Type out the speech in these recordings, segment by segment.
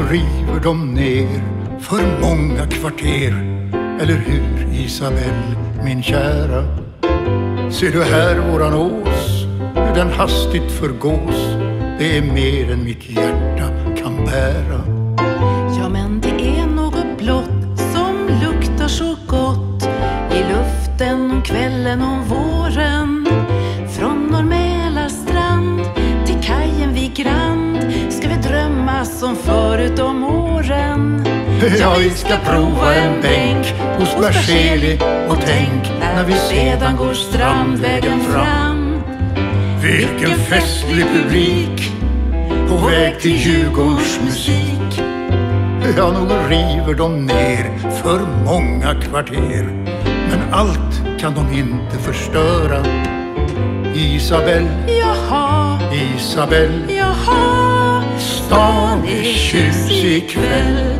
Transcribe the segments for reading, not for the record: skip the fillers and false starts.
river de ner för många kvarter. Eller hur, Isabelle, min kära? Ser du här våran ås, hur den hastigt förgås? Det är mer än mitt hjärta kan bära. Ja, men det är något blått som luktar så gott i luften om kvällen om våren. Från Norrmälarstrand till kajen vid Grand ska vi drömma som förut om åren. Ja, vi ska prova en bänk hos Berzelii och tänk när vi sedan går strandvägen fram. Vilken festlig publik på väg till Djurgårdens musik. Ja, nog river de ner för många kvarter, men allt kan de inte förstöra. Isabelle, Jaha, Isabelle, jaha, stan är tjusig kväll.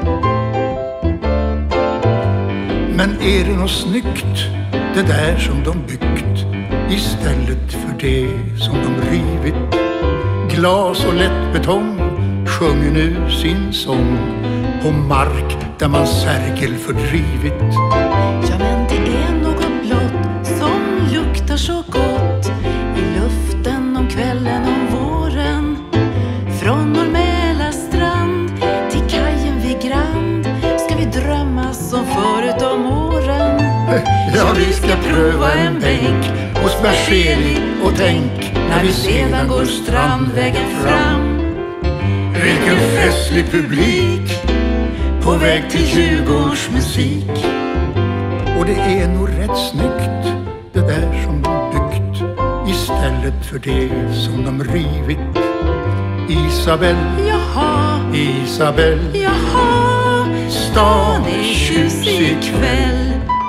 Men är det något snyggt, det där som de byggt, istället för det som de rivit? Glas och lätt betong sjunger nu sin sång på mark där man Sergel fördrivit. Ja, men det är något blått som luktar så gott i luften om kvällen om våren. Från Norrmälarstrand till kajen vid Grand ska vi drömma som förut om åren. Ja, vi ska pröva en bänk hos Berzelii och tänk när vi sedan går strandvägen fram. Vilken festlig publik på väg till Djurgårdens musik. Och det är nog rätt snyggt, det där som de byggt, istället för det som de rivit. Isabelle, Jaha, Isabelle, jaha, stan är tjusig kväll.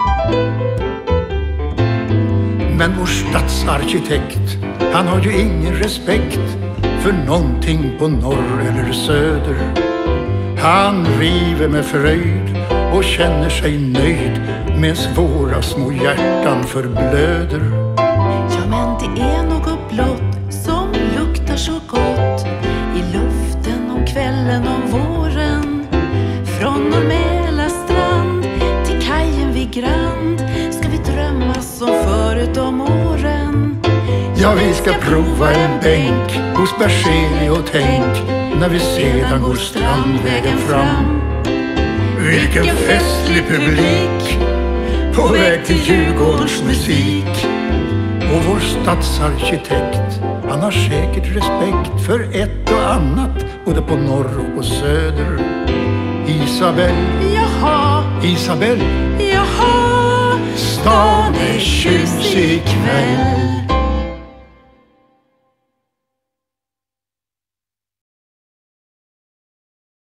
Men vår stadsarkitekt, han har ju ingen respekt för någonting på norr eller söder. Han river med fröjd och känner sig nöjd, mens våra små hjärtan förblöder. Ja, men det är något blått som luktar så gott i luften om kvällen om våren. Från Norrmälarstrand till kajen vid Grand ska vi drömma som förut om åren. Ja, vi ska prova en bänk hos Berzelii och tänk när vi sedan går strandvägen fram. Vilken festlig publik på väg till Djurgårdens musik. Och vår stadsarkitekt, han har säkert respekt för ett och annat både på norr och på söder. Isabelle, Jaha, Isabelle, jaha, stan är tjusig kväll.